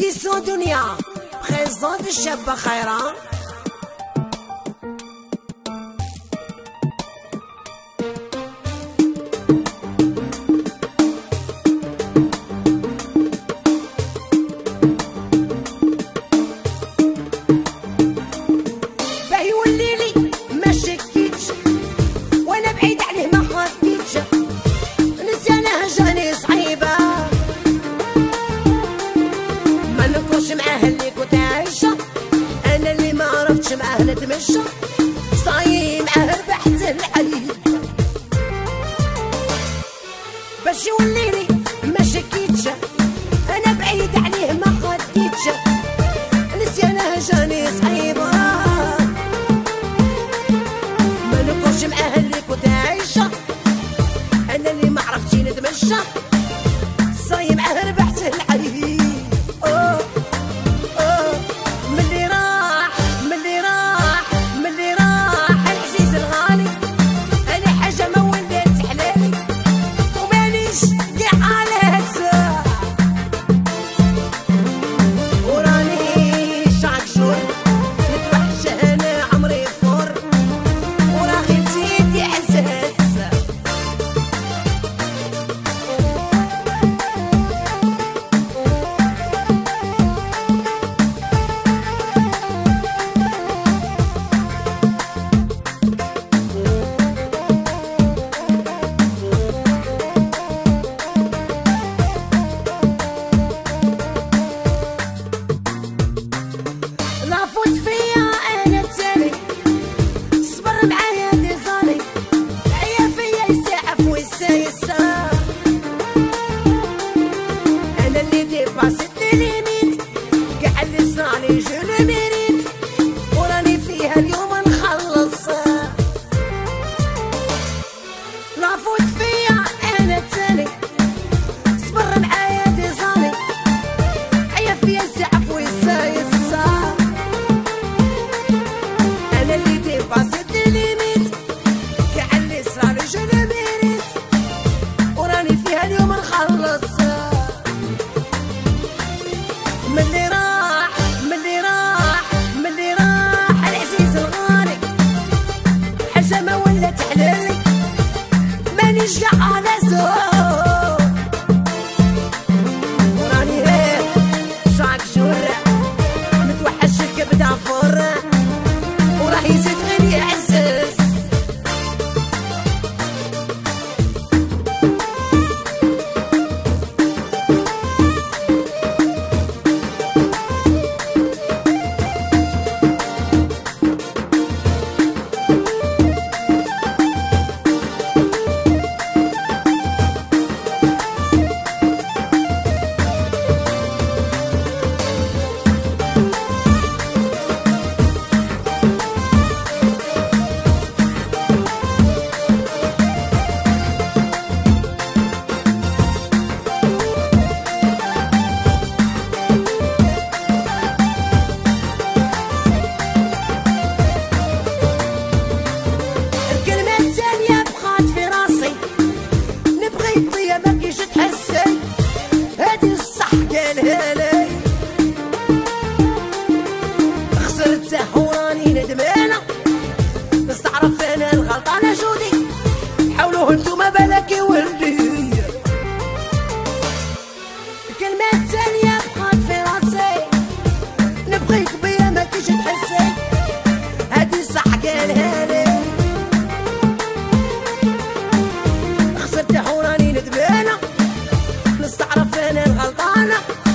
émission Dunia présente الشابة خيرة. باهي والليلي ما شكيتش وانا بعيد عليه ما خديتش، نسيانه جاني صعيبة ما نكونش معاه اللي كنت عايشة، انا اللي ما عرفتش معاه نتمشى، صايم معاه ربحت الحديد باش يوليلي ما شكيتش، انا بعيد عليه ما خديتش، نسيانه جاني صعيبة ما نكونش معاه اللي كنت عايشة، انا اللي ما عرفتش نتمشى، صايم معاه ربحت الحديد. العزيز الغالي انا حاجة ما ولات حلالي ومانيش كاع على هالساعة، وراني شعك شور نتوحش انا عمري فور وراغي نزيد يا عزاز. لافوت فيا انا التالي صبر معايا ديزالي عيا فيا يساعف ويسا انا اللي ديباسيت ليميت كاع اللي صرالي جو لو ميريت وراني فيها اليوم نخلص. لافوت فيا انا التالي صبر معايا ديزالي عيا فيا يساعف ويسا انا اللي ديباسيت ليميت كاع اللي صرالي جو لو ميريت وراني فيها اليوم نخلص. ملي راح العزيز الغالي حاجة ما ولات حلالي مانيش كاع على ذوق، وراني شعك شور متوحش الكبدة فور وراه يزيد غير يعزز. خسرته وراني ندمانة بس تعرف انا الغلطانة جودي حاولوا انتوما بالك يولي. الكلمة التانية بقات في راسي نبغيك بيا ما كيش تحسي هادي صح قالها لي. خسرته وراني ندمانة بس تعرف انا الغلطانة